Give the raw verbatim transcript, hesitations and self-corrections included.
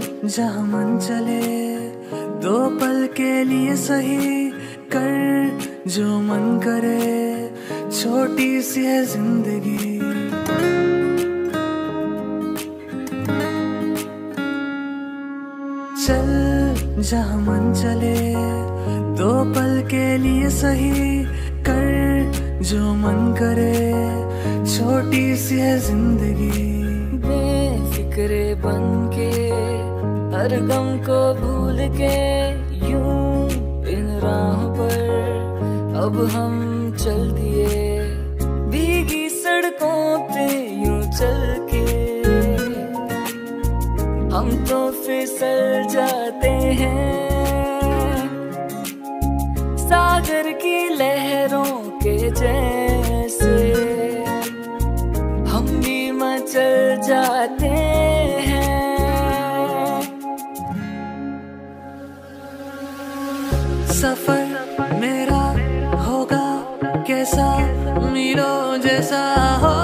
जहाँ मन चले, दो पल के लिए सही, कर जो मन करे, छोटी सी है जिंदगी। चल जहाँ मन चले, दो पल के लिए सही, कर जो मन करे, छोटी सी है जिंदगी। बेफिक्रे बन के हर गम को भूल के, यूं इन राहों पर अब हम चल दिए, भीगी सड़कों पे यूं चल के हम तो फिसल जाते हैं, सागर की लहरों के जैसे हम भी मचल जाते हैं। सफर मेरा होगा कैसा, मीलों जैसा हो